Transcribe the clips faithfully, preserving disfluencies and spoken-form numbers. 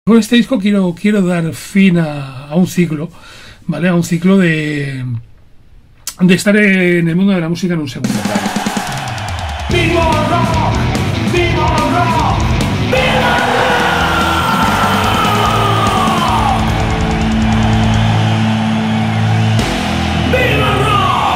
Con este disco quiero, quiero dar fin a, a un ciclo, ¿vale? A un ciclo de, de estar en el mundo de la música en un segundo plano. ¡Viva el rock! ¡Viva el rock! ¡Viva el rock! ¡Viva el rock!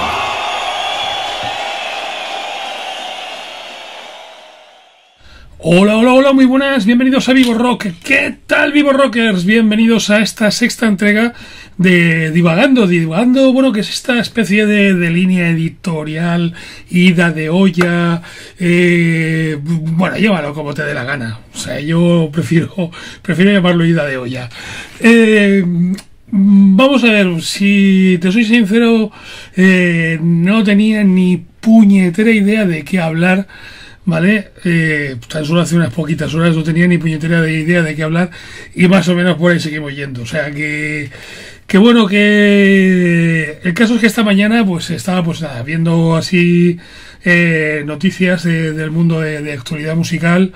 Hola, hola, hola, muy buenas, bienvenidos a Vivo Rock. ¿Qué tal, Vivo Rockers? Bienvenidos a esta sexta entrega de Divagando, Divagando, bueno, que es esta especie de, de línea editorial, ida de olla, eh, bueno, llévalo como te dé la gana, o sea, yo prefiero, prefiero llamarlo ida de olla. Eh, vamos a ver, si te soy sincero, eh, no tenía ni puñetera idea de qué hablar. Vale, eh, tan solo hace unas poquitas horas no tenía ni puñetera de idea de qué hablar y más o menos por ahí seguimos yendo, o sea que que bueno, que el caso es que esta mañana pues estaba pues nada, viendo así eh, noticias de, del mundo de, de actualidad musical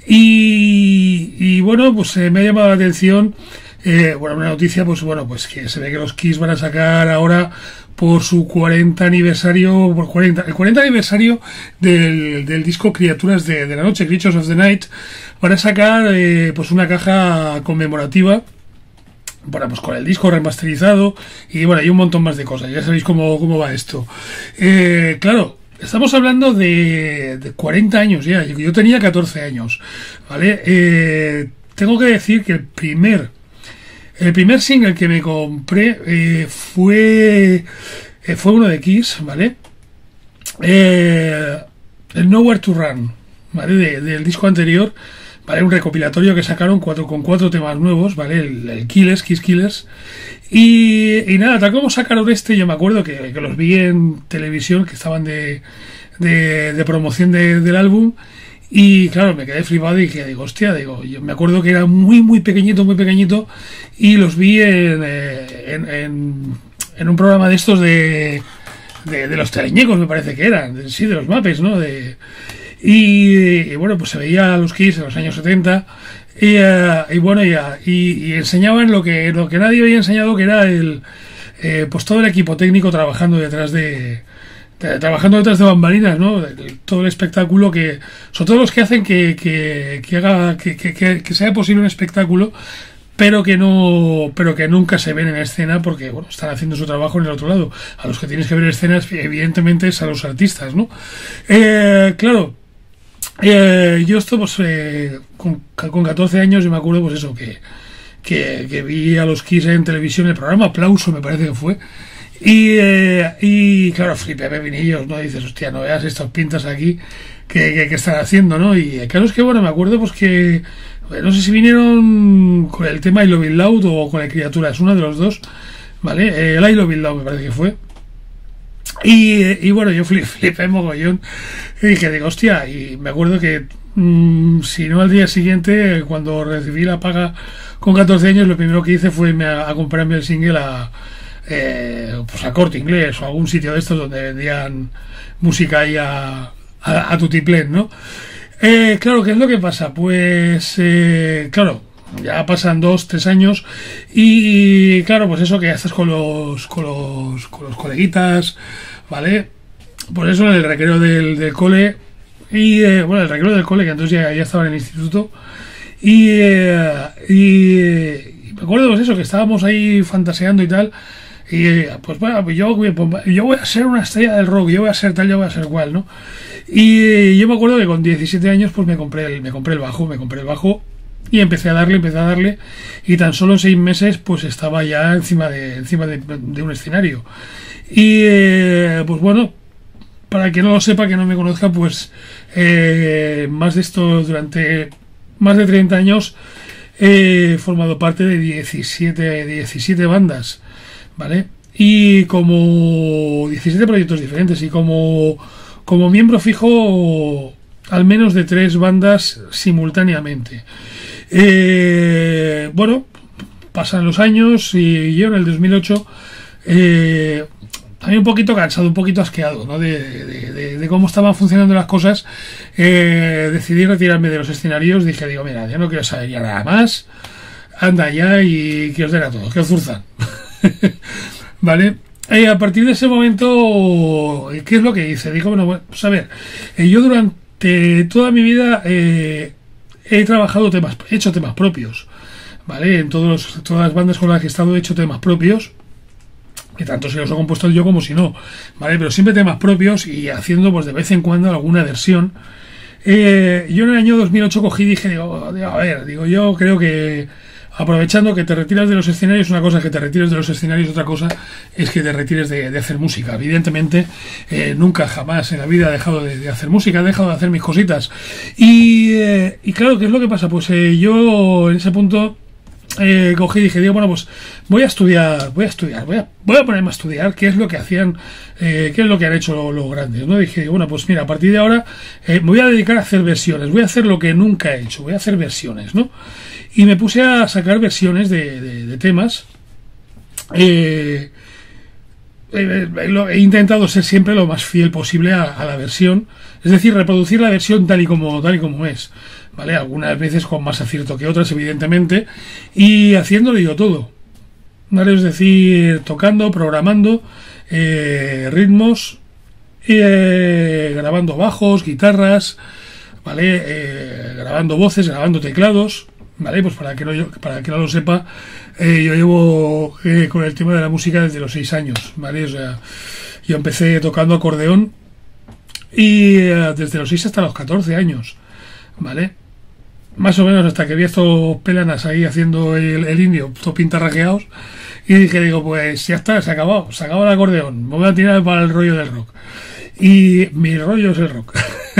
y, y bueno, pues eh, me ha llamado la atención eh, bueno, una noticia pues bueno, pues que se ve que los Kiss van a sacar ahora por su cuarenta aniversario, por cuarenta, el cuarenta aniversario del, del disco Criaturas de, de la Noche, Creatures of the Night, van a sacar eh, pues una caja conmemorativa para, pues, con el disco remasterizado y bueno, hay un montón más de cosas, ya sabéis cómo, cómo va esto. Eh, claro, estamos hablando de, de cuarenta años ya, yo tenía catorce años, ¿vale? Eh, tengo que decir que el primer El primer single que me compré eh, fue eh, fue uno de Kiss, ¿vale? Eh, el Nowhere to Run, ¿vale? De, del disco anterior, ¿vale? Un recopilatorio que sacaron cuatro, con cuatro temas nuevos, ¿vale? El, el Killers, Kiss Killers. Y, y nada, tal como sacaron este, yo me acuerdo que, que los vi en televisión, que estaban de, de, de promoción de, del álbum. Y claro, me quedé flipado y dije, digo, hostia, digo, yo me acuerdo que era muy, muy pequeñito, muy pequeñito, y los vi en, en, en, en un programa de estos de, de, de los teleñecos, me parece que eran, de, sí, de los Muppets, ¿no? De, y, y bueno, pues se veía a los Kiss en los años setenta, y, uh, y bueno, y, y, y enseñaban lo que, lo que nadie había enseñado, que era el, eh, pues todo el equipo técnico trabajando detrás de... trabajando detrás de bambalinas, ¿no? Todo el espectáculo que, sobre todo los que hacen que, que, que haga, que, que, que sea posible un espectáculo, pero que no, pero que nunca se ven en escena porque, bueno, están haciendo su trabajo en el otro lado. A los que tienes que ver escenas, evidentemente, es a los artistas, ¿no? Eh, claro, eh, yo esto, pues, eh, con, con catorce años, yo me acuerdo, pues eso, que, que, que vi a los Kiss en televisión, el programa Aplauso, me parece que fue. Y, eh, y claro, flipé pepinillos, ¿no? Dices, hostia, no veas estas pintas aquí que, que, que están haciendo, ¿no? Y claro, es que bueno, me acuerdo pues que no sé si vinieron con el tema I Love It Loud o con el Criaturas, uno de los dos, ¿vale? Eh, el I Love It Loud me parece que fue. Y, y bueno, yo flipé, flipé mogollón y dije, digo, hostia, y me acuerdo que mmm, si no al día siguiente, cuando recibí la paga con catorce años, lo primero que hice fue irme a, a comprarme el single a Eh, pues a Corte Inglés o algún sitio de estos donde vendían música ahí a, a, a tutiplén, ¿no? Eh, claro, ¿qué es lo que pasa? Pues, eh, claro, ya pasan dos, tres años y, y claro, pues eso que ya estás con los, con los, con los coleguitas, ¿vale? Por eso en el recreo del, del cole y, eh, bueno, el recreo del cole, que entonces ya, ya estaba en el instituto y, eh, y, y me acuerdo pues eso, que estábamos ahí fantaseando y tal. Y pues bueno, pues yo, yo voy a ser una estrella del rock, yo voy a ser tal, yo voy a ser cual, ¿no? Y yo me acuerdo que con diecisiete años pues me compré el, me compré el bajo, me compré el bajo y empecé a darle, empecé a darle y tan solo en seis meses pues estaba ya encima de encima de, de un escenario. Y eh, pues bueno, para el que no lo sepa, que no me conozca, pues eh, más de esto durante más de treinta años he formado parte de diecisiete, diecisiete bandas, ¿vale? Y como diecisiete proyectos diferentes y como, como miembro fijo al menos de tres bandas simultáneamente. Eh, bueno, pasan los años y yo en el dos mil ocho eh, también un poquito cansado, un poquito asqueado, ¿no? de, de, de, de cómo estaban funcionando las cosas, eh, decidí retirarme de los escenarios. Dije, digo, mira, ya no quiero saber ya nada más. anda ya y que os den a todos, que os zurzan. ¿Vale? Y a partir de ese momento, ¿qué es lo que hice? Digo, bueno, pues a ver, eh, yo durante toda mi vida eh, he trabajado temas, he hecho temas propios, ¿vale? En todos, todas las bandas con las que he estado he hecho temas propios, que tanto si los he compuesto yo como si no, ¿vale? Pero siempre temas propios y haciendo pues de vez en cuando alguna versión. Eh, yo en el año dos mil ocho cogí y dije, digo, digo, a ver, digo, yo creo que aprovechando que te retiras de los escenarios, una cosa es que te retires de los escenarios, otra cosa es que te retires de, de hacer música. Evidentemente, eh, nunca jamás en la vida he dejado de, de hacer música, he dejado de hacer mis cositas. Y, eh, y claro, ¿qué es lo que pasa? Pues eh, yo en ese punto eh, cogí y dije, digo, bueno, pues voy a estudiar, voy a estudiar, voy a, voy a ponerme a estudiar qué es lo que hacían, eh, qué es lo que han hecho los, los grandes, ¿no? Dije, bueno, pues mira, a partir de ahora eh, me voy a dedicar a hacer versiones, voy a hacer lo que nunca he hecho, voy a hacer versiones, ¿no? Y me puse a sacar versiones de, de, de temas. Eh, eh, lo, he intentado ser siempre lo más fiel posible a, a la versión, es decir, reproducir la versión tal y como tal y como es, ¿vale? Algunas veces con más acierto que otras, evidentemente, y haciéndolo yo todo, ¿vale? Es decir, tocando, programando eh, ritmos, eh, grabando bajos, guitarras, ¿vale? Eh, grabando voces, grabando teclados. Vale, pues para que no, para que no lo sepa, eh, yo llevo eh, con el tema de la música desde los seis años, ¿vale? O sea, yo empecé tocando acordeón y eh, desde los seis hasta los catorce años, ¿vale? Más o menos hasta que vi estos pelanas ahí haciendo el, el indio, todos pintarrajeados, y dije, digo, pues ya está, se ha acabado, se acabó el acordeón, me voy a tirar para el rollo del rock. Y mi rollo es el rock.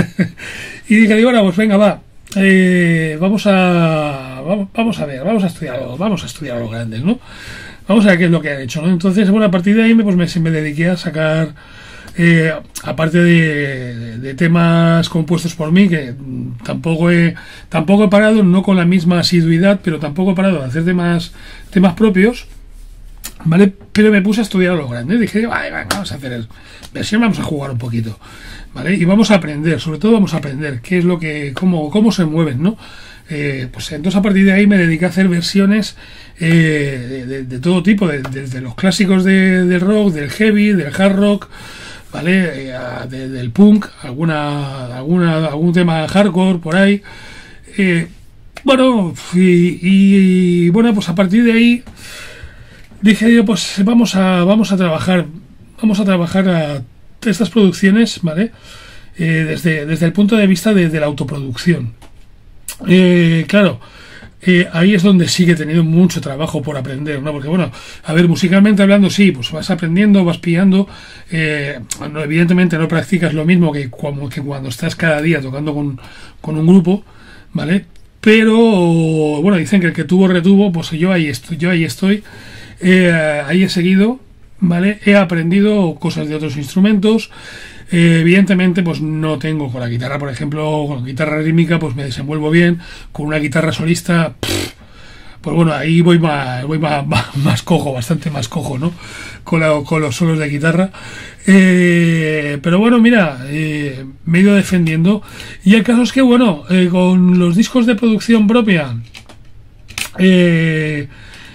Y dije, digo, ahora pues venga, va. Eh, vamos a vamos, vamos a ver, vamos a estudiar vamos a estudiar a los grandes, ¿no? Vamos a ver qué es lo que han hecho, ¿no? Entonces, bueno, a partir de ahí pues me, me dediqué a sacar eh, aparte de, de, de temas compuestos por mí, que tampoco he tampoco he parado, no con la misma asiduidad, pero tampoco he parado de hacer temas temas propios, ¿vale? Pero me puse a estudiar a los grandes, dije, vale, vale, vamos a hacer versión, vamos a jugar un poquito, ¿vale? Y vamos a aprender, sobre todo vamos a aprender qué es lo que, cómo, cómo se mueven, ¿no? Eh, pues entonces a partir de ahí me dediqué a hacer versiones eh, de, de, de todo tipo, de, desde los clásicos de, del rock, del heavy, del hard rock, ¿vale? Eh, a, de, del punk, alguna, alguna, algún tema hardcore por ahí. Eh, bueno, y, y bueno, pues a partir de ahí dije yo, pues vamos a, vamos a trabajar, vamos a trabajar a estas producciones, ¿vale? Eh, desde, desde el punto de vista de, de la autoproducción. Eh, claro, eh, ahí es donde sí que he tenido mucho trabajo por aprender, ¿no? Porque bueno, a ver, musicalmente hablando, sí, pues vas aprendiendo, vas pillando, eh, no, evidentemente no practicas lo mismo que, como, que cuando estás cada día tocando con, con un grupo, ¿vale? Pero, bueno, dicen que el que tuvo retuvo, pues yo ahí estoy, yo ahí estoy, eh, ahí he seguido, ¿vale? He aprendido cosas de otros instrumentos. Eh, evidentemente pues no tengo con la guitarra, por ejemplo, con la guitarra rítmica pues me desenvuelvo bien, con una guitarra solista pff, pues bueno, ahí voy más voy más, más, más cojo, bastante más cojo, ¿no? Con, la, con los solos de guitarra, eh, pero bueno, mira, eh, me he ido defendiendo, y el caso es que bueno, eh, con los discos de producción propia, eh,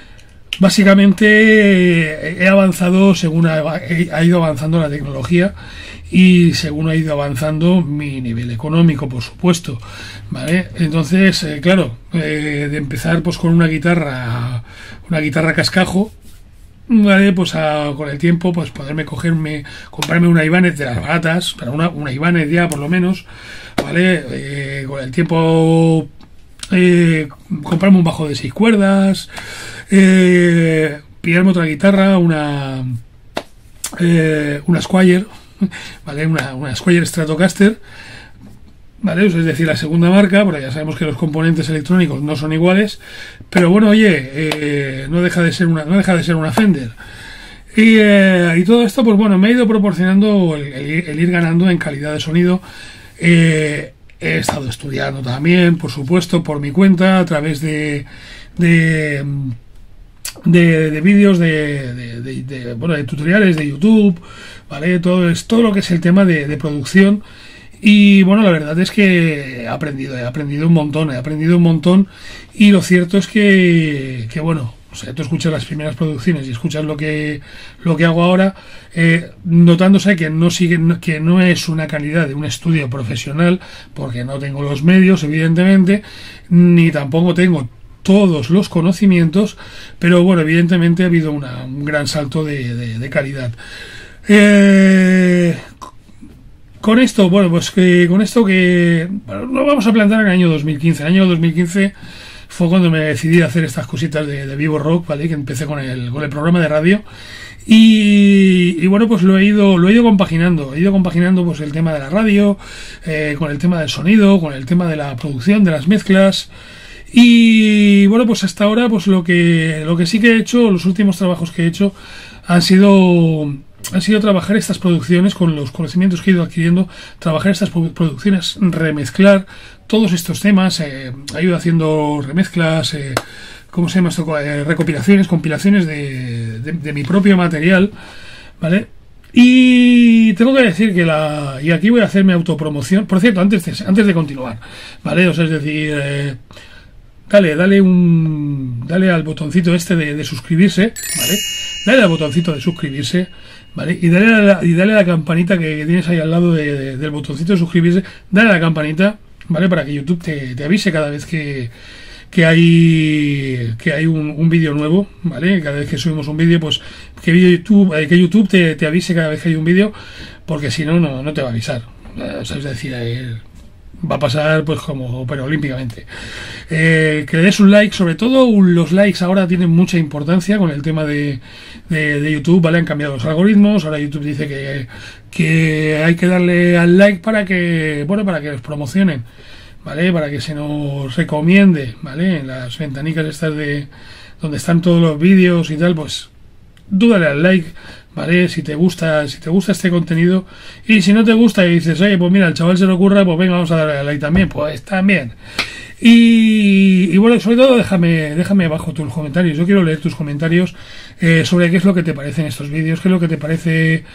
básicamente he avanzado según ha, ha ido avanzando la tecnología y según ha ido avanzando mi nivel económico, por supuesto, ¿vale? Entonces, eh, claro, eh, de empezar pues con una guitarra, una guitarra cascajo, ¿vale? Pues a, con el tiempo, pues poderme cogerme, comprarme una Ibanez de las baratas, para una, una Ibanez ya por lo menos, ¿vale? Eh, con el tiempo eh, comprarme un bajo de seis cuerdas, eh, pillarme otra guitarra, una eh, una Squier, ¿vale? Una, una Squier Stratocaster, ¿vale? Es decir, la segunda marca, porque ya sabemos que los componentes electrónicos no son iguales, pero bueno, oye, eh, no deja de ser una, no deja de ser una Fender. Y, eh, y todo esto, pues bueno, me ha ido proporcionando el, el, el ir ganando en calidad de sonido. Eh, he estado estudiando también, por supuesto, por mi cuenta, a través de de, de, de vídeos, de, de, de, de, bueno, de tutoriales de YouTube, ¿vale? Todo, es, todo lo que es el tema de, de producción. Y bueno, la verdad es que he aprendido, he aprendido un montón, he aprendido un montón. Y lo cierto es que, que bueno, o sea, tú escuchas las primeras producciones y escuchas lo que lo que hago ahora, eh, notándose que no sigue, que no es una calidad de un estudio profesional, porque no tengo los medios, evidentemente, ni tampoco tengo todos los conocimientos, pero bueno, evidentemente ha habido una, un gran salto de, de, de calidad. Eh, con esto, bueno, pues que con esto que bueno, lo vamos a plantar en el año dos mil quince. En el año dos mil quince fue cuando me decidí a hacer estas cositas de, de Vivo Rock, ¿vale? Que empecé con el, con el programa de radio. Y, y bueno, pues lo he ido lo he ido compaginando, he ido compaginando pues el tema de la radio, eh, con el tema del sonido, con el tema de la producción, de las mezclas. Y bueno, pues hasta ahora pues lo que lo que sí que he hecho, los últimos trabajos que he hecho han sido han sido trabajar estas producciones con los conocimientos que he ido adquiriendo, trabajar estas producciones, remezclar todos estos temas, eh, he ido haciendo remezclas, eh, ¿cómo se llama esto? Eh, recopilaciones, compilaciones de, de, de mi propio material, ¿vale? Y tengo que decir que la... Y aquí voy a hacerme autopromoción. Por cierto, antes de, antes de continuar, ¿vale? O sea, es decir... Eh, Dale, dale un, dale al botoncito este de, de suscribirse, ¿vale? Dale al botoncito de suscribirse, ¿vale? Y dale a la, y dale a la campanita que tienes ahí al lado de, de, del botoncito de suscribirse. Dale a la campanita, ¿vale? Para que YouTube te, te avise cada vez que, que hay que hay un, un vídeo nuevo, ¿vale? Cada vez que subimos un vídeo, pues que YouTube, eh, que YouTube te, te avise cada vez que hay un vídeo, porque si no, no, no te va a avisar. O sea, es decir, eh, va a pasar pues como pero olímpicamente. Eh, que le des un like, sobre todo los likes ahora tienen mucha importancia con el tema de, de, de YouTube, ¿vale? Han cambiado los algoritmos, ahora YouTube dice que, que hay que darle al like para que, bueno, para que los promocionen, ¿vale? Para que se nos recomiende, ¿vale? En las ventanicas estas de donde están todos los vídeos y tal, pues dúdale al like, ¿vale? Si te gusta, si te gusta este contenido, y si no te gusta y dices, oye, pues mira, al chaval se le ocurra, pues venga, vamos a darle al like también, pues también. Y, y bueno, sobre todo déjame, déjame abajo tus comentarios. Yo quiero leer tus comentarios eh, sobre qué es lo que te parecen estos vídeos, qué es lo que te parece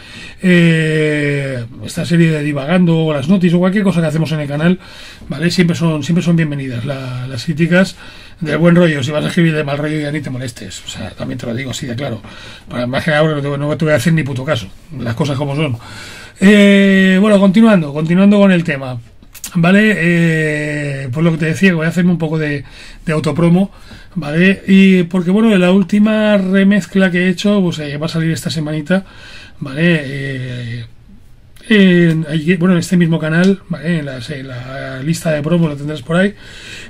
eh, esta serie de divagando, o las noticias, o cualquier cosa que hacemos en el canal, ¿vale? Siempre son, siempre son bienvenidas la, las críticas del buen rollo. Si vas a escribir de mal rollo, ya ni te molestes. O sea, también te lo digo así de claro. Para más que ahora no te, no te voy a hacer ni puto caso. Las cosas como son. Eh, bueno, continuando, continuando con el tema. Vale, eh, pues lo que te decía, voy a hacerme un poco de, de autopromo, ¿vale? Y porque, bueno, la última remezcla que he hecho, pues eh, va a salir esta semanita, ¿vale? Eh, en, bueno, en este mismo canal, ¿vale? En, las, en la lista de promo lo tendrás por ahí.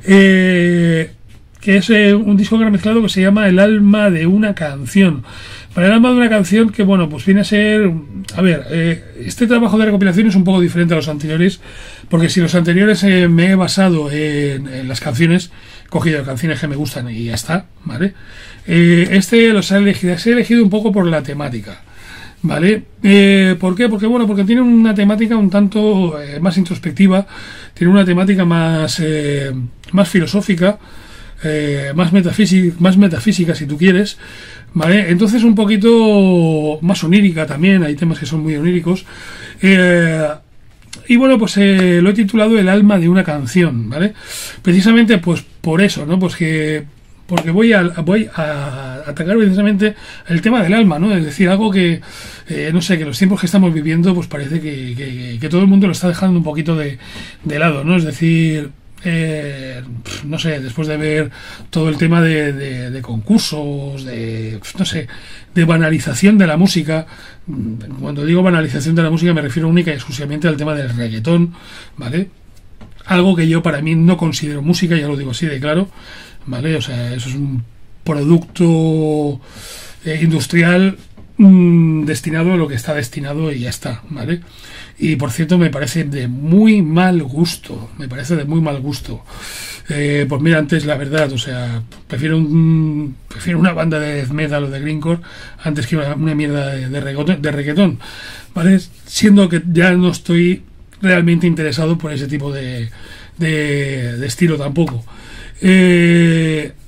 Eh, que es eh, un disco remezclado que se llama El alma de una canción. Para el alma de una canción que, bueno, pues viene a ser... A ver, eh, este trabajo de recopilación es un poco diferente a los anteriores, porque si los anteriores eh, me he basado en, en las canciones, he cogido canciones que me gustan y ya está, ¿vale? Eh, este los he elegido, he elegido un poco por la temática, ¿vale? Eh, ¿Por qué? Porque, bueno, porque tiene una temática un tanto eh, más introspectiva, tiene una temática más, eh, más filosófica, Eh, más metafísica, más metafísica si tú quieres, ¿vale? Entonces un poquito más onírica también, hay temas que son muy oníricos, eh, y bueno, pues eh, lo he titulado El alma de una canción, ¿vale? Precisamente pues por eso, ¿no? Pues que porque voy a voy a atacar precisamente el tema del alma, ¿no? Es decir, algo que eh, no sé, que los tiempos que estamos viviendo pues parece que, que, que todo el mundo lo está dejando un poquito de, de lado, ¿no? Es decir, Eh, no sé, después de ver todo el tema de, de, de concursos, de, no sé, de banalización de la música. Cuando digo banalización de la música me refiero única y exclusivamente al tema del reggaetón, ¿vale? Algo que yo para mí no considero música, ya lo digo así de claro, ¿vale? O sea, eso es un producto eh, industrial mmm, destinado a lo que está destinado y ya está, ¿vale? Y por cierto me parece de muy mal gusto, me parece de muy mal gusto. Eh, pues mira, antes la verdad, o sea, prefiero un, prefiero una banda de death metal o de grindcore antes que una, una mierda de, de, reggaetón, de reggaetón, ¿vale? Siendo que ya no estoy realmente interesado por ese tipo de, de, de estilo tampoco. Eh,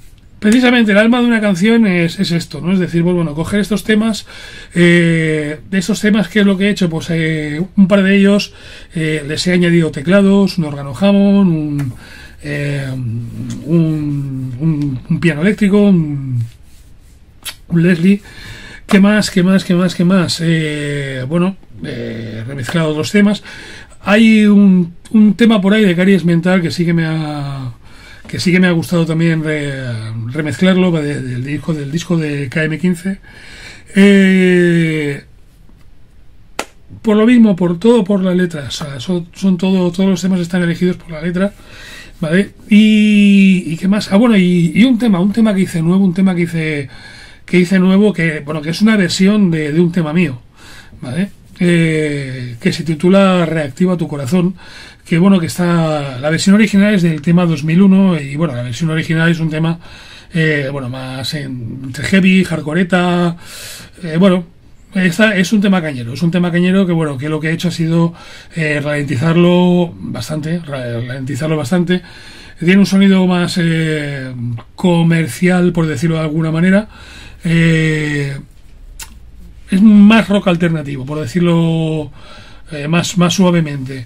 precisamente el alma de una canción es, es esto, ¿no? Es decir, pues bueno, coger estos temas, eh, de estos temas, ¿qué es lo que he hecho? Pues eh, un par de ellos eh, les he añadido teclados, un órgano Hammond, un, eh, un, un, un piano eléctrico, un, un Leslie. ¿Qué más? ¿Qué más? ¿Qué más? ¿Qué más? Eh, bueno, eh, remezclado otros temas. Hay un, un tema por ahí de Caries Mental que sí que me ha que sí que me ha gustado también re, remezclarlo de, del disco del disco de K M quince. Eh, por lo mismo, por todo por la letra, o sea, son, son todo, todos los temas están elegidos por la letra, ¿vale? Y, y qué más, ah bueno, y, y un tema, un tema que hice nuevo, un tema que hice que hice nuevo, que bueno, que es una versión de, de un tema mío, ¿vale? Eh, que se titula Reactiva tu corazón, que bueno, que está, la versión original es del tema dos mil uno, y bueno, la versión original es un tema eh, bueno, más en, entre heavy, hardcoreta, eh, bueno, esta es un tema cañero, es un tema cañero que bueno, que lo que he hecho ha sido eh, ralentizarlo bastante, ralentizarlo bastante. Tiene un sonido más eh, comercial, por decirlo de alguna manera. Eh, es más rock alternativo, por decirlo eh, más, más suavemente.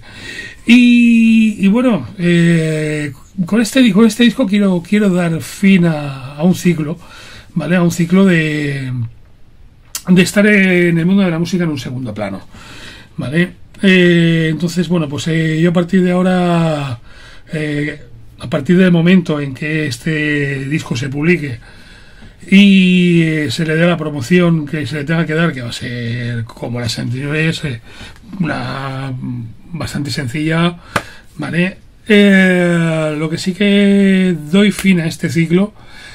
Y, y bueno, eh, con este con este disco quiero quiero dar fin a, a un ciclo, ¿vale? A un ciclo de de estar en el mundo de la música en un segundo plano, ¿vale? Eh, entonces, bueno, pues eh, yo a partir de ahora, eh, a partir del momento en que este disco se publique y eh, se le dé la promoción que se le tenga que dar, que va a ser como las anteriores, eh, una bastante sencilla, ¿vale? Eh, lo que sí que doy fin a este ciclo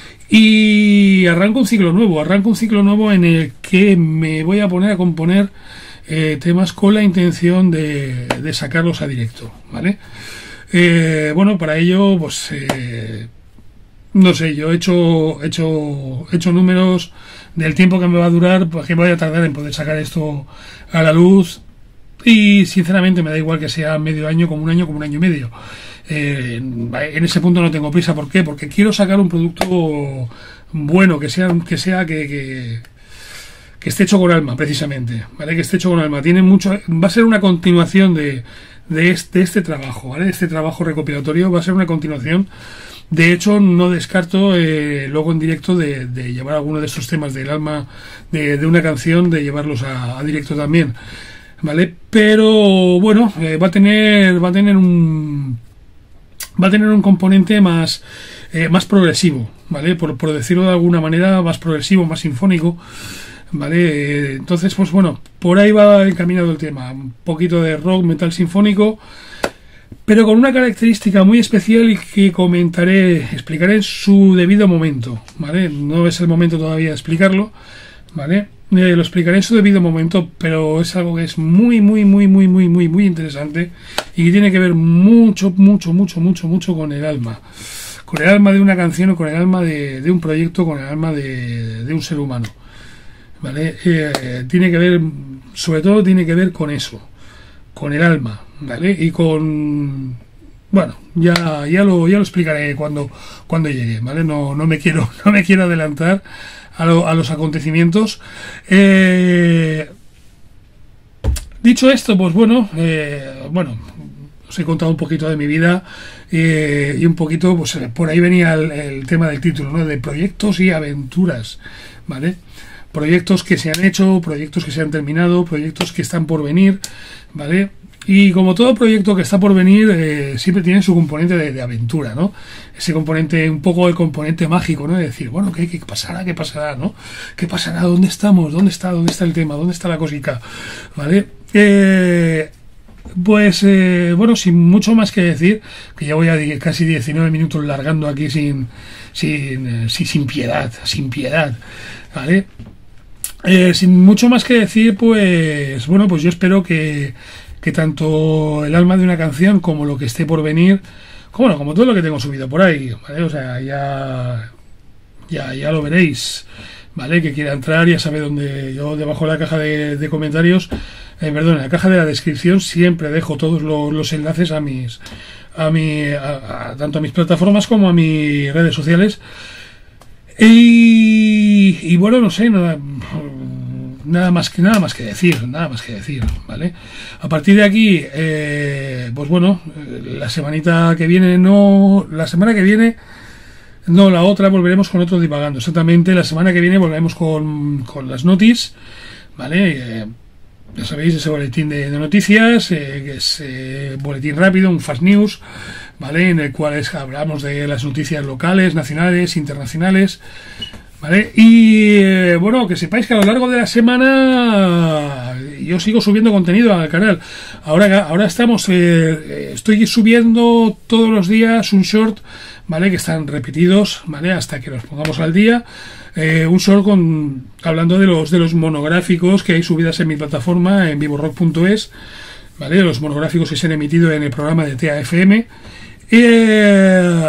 y arranco un ciclo nuevo, arranco un ciclo nuevo en el que me voy a poner a componer eh, temas con la intención de, de sacarlos a directo, ¿vale? Eh, bueno, para ello, pues eh, no sé, yo he hecho, he hecho, he hecho números del tiempo que me va a durar, pues que voy a tardar en poder sacar esto a la luz, y sinceramente me da igual que sea medio año, como un año, como un año y medio. Eh, en ese punto no tengo prisa. ¿Por qué? Porque quiero sacar un producto bueno, que sea, que sea, que, que, que esté hecho con alma, precisamente, ¿vale? Que esté hecho con alma. Tiene mucho, va a ser una continuación de, de este, de este trabajo, ¿vale? Este trabajo recopilatorio va a ser una continuación. De hecho, no descarto eh, luego en directo de, de llevar alguno de estos temas del alma de, de una canción, de llevarlos a, a directo también, ¿vale? Pero bueno, eh, va a tener va a tener un va a tener un componente más eh, más progresivo, ¿vale? Por, por decirlo de alguna manera, más progresivo, más sinfónico, ¿vale? Eh, entonces, pues bueno, por ahí va encaminado el tema, un poquito de rock, metal sinfónico, pero con una característica muy especial y que comentaré, explicaré en su debido momento, ¿vale? No es el momento todavía de explicarlo, ¿vale? Eh, lo explicaré en su debido momento, pero es algo que es muy, muy, muy, muy, muy, muy, muy interesante y que tiene que ver mucho, mucho, mucho, mucho, mucho con el alma. Con el alma de una canción o con el alma de, de un proyecto, con el alma de, de un ser humano, ¿vale? Eh, tiene que ver, sobre todo tiene que ver con eso, con el alma, ¿vale? Y con... Bueno, ya, ya lo, ya lo explicaré cuando, cuando llegue, ¿vale? No, no me quiero, no me quiero adelantar a, lo, a los acontecimientos. Eh, dicho esto, pues bueno, eh, bueno, os he contado un poquito de mi vida eh, y un poquito, pues por ahí venía el, el tema del título, ¿no? De proyectos y aventuras, ¿vale? Proyectos que se han hecho, proyectos que se han terminado, proyectos que están por venir, ¿vale? Y como todo proyecto que está por venir, eh, siempre tiene su componente de, de aventura, ¿no? Ese componente, un poco el componente mágico, ¿no? De decir, bueno, ¿qué, qué pasará? ¿Qué pasará? ¿No? ¿Qué pasará? ¿Dónde estamos? ¿Dónde está? ¿Dónde está el tema? ¿Dónde está la cosica? ¿Vale? Eh, pues, eh, bueno, sin mucho más que decir, que ya voy a casi diecinueve minutos largando aquí sin, sin, eh, sin, sin piedad, sin piedad, ¿vale? Eh, sin mucho más que decir, pues, bueno, pues yo espero que que tanto el alma de una canción como lo que esté por venir, como, bueno, como todo lo que tengo subido por ahí, ¿vale? O sea, ya, ya, ya lo veréis, ¿vale? Que quiera entrar, ya sabe dónde. Yo debajo de la caja de, de comentarios, eh, perdón, en la caja de la descripción siempre dejo todos los, los enlaces a mis, a mi, a, a, tanto a mis plataformas como a mis redes sociales. Y, y bueno, no sé, nada, nada más que nada más que decir, nada más que decir, ¿vale? A partir de aquí, eh, pues bueno, la semanita que viene, no, la semana que viene, no, la otra volveremos con otro divagando. Exactamente, la semana que viene volveremos con, con las noticias, ¿vale? Eh, ya sabéis, ese boletín de, de noticias, eh, que es eh, boletín rápido, un fast news, ¿vale? En el cual es, hablamos de las noticias locales, nacionales, internacionales, ¿vale? Y eh, bueno, que sepáis que a lo largo de la semana yo sigo subiendo contenido al canal. Ahora, ahora estamos, eh, estoy subiendo todos los días un short, ¿vale? Que están repetidos, ¿vale? Hasta que los pongamos al día. Eh, un short con hablando de los de los monográficos que hay subidas en mi plataforma en vivorock punto es, ¿vale? Los monográficos que se han emitido en el programa de T A F M. Eh,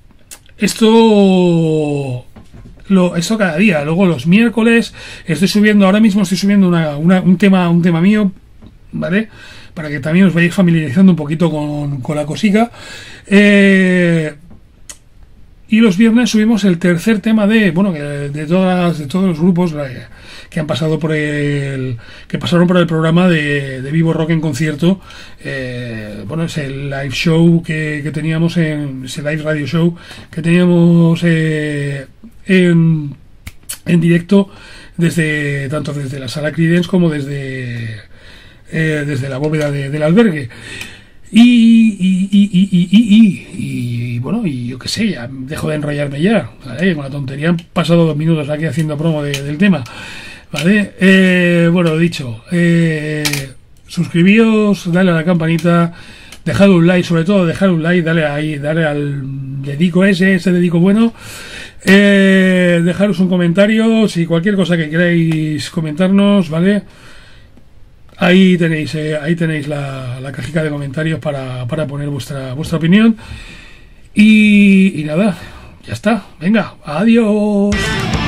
esto lo, esto cada día. Luego los miércoles estoy subiendo, ahora mismo estoy subiendo una, una, un tema un tema mío, ¿vale? Para que también os vayáis familiarizando un poquito con, con la cosica. Eh, Y los viernes subimos el tercer tema de, bueno, de todas, de todos los grupos que han pasado por el, que pasaron por el programa de, de Vivo Rock en concierto. Eh, bueno, es el live show que, que teníamos en, ese live radio show que teníamos eh, en, en directo desde, tanto desde la sala Creedence como desde, eh, desde la bóveda de, del albergue. Y, y, y, y, y, y, y, y bueno, y yo qué sé, ya dejo de enrollarme ya, ¿vale? Con la tontería han pasado dos minutos aquí haciendo promo de, del tema, ¿vale? Eh, bueno, dicho, eh, suscribíos, dale a la campanita, dejad un like, sobre todo dejad un like, dale ahí, dale al dedico ese, ese dedico bueno, eh, dejaros un comentario, si cualquier cosa que queráis comentarnos, ¿vale? Ahí tenéis, eh, ahí tenéis la, la cajita de comentarios para, para poner vuestra vuestra opinión. Y, y nada, ya está. Venga, adiós.